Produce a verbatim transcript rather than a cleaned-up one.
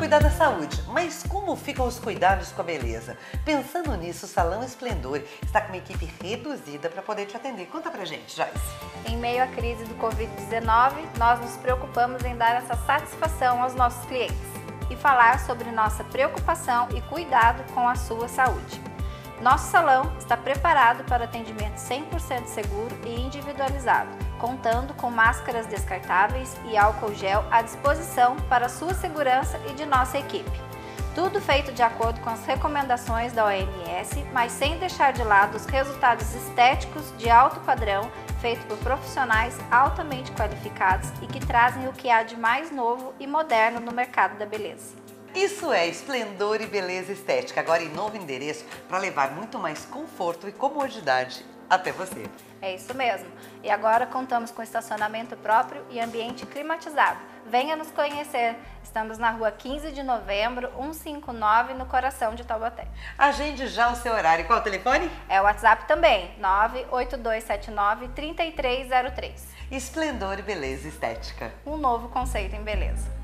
cuidar da saúde, mas como ficam os cuidados com a beleza? Pensando nisso, o Salão Esplendor está com uma equipe reduzida para poder te atender. Conta pra gente, Joyce. Em meio à crise do covid dezenove, nós nos preocupamos em dar essa satisfação aos nossos clientes e falar sobre nossa preocupação e cuidado com a sua saúde. Nosso salão está preparado para atendimento cem por cento seguro e individualizado, contando com máscaras descartáveis e álcool gel à disposição para sua segurança e de nossa equipe. Tudo feito de acordo com as recomendações da O M S, mas sem deixar de lado os resultados estéticos de alto padrão, feitos por profissionais altamente qualificados e que trazem o que há de mais novo e moderno no mercado da beleza. Isso é Esplendor e Beleza Estética, agora em novo endereço para levar muito mais conforto e comodidade até você. É isso mesmo. E agora contamos com estacionamento próprio e ambiente climatizado. Venha nos conhecer. Estamos na rua quinze de novembro, cento e cinquenta e nove, no coração de Taubaté. Agende já o seu horário. Qual o telefone? É o WhatsApp também, nove oito dois sete nove, três três zero três. Esplendor e Beleza Estética. Um novo conceito em beleza.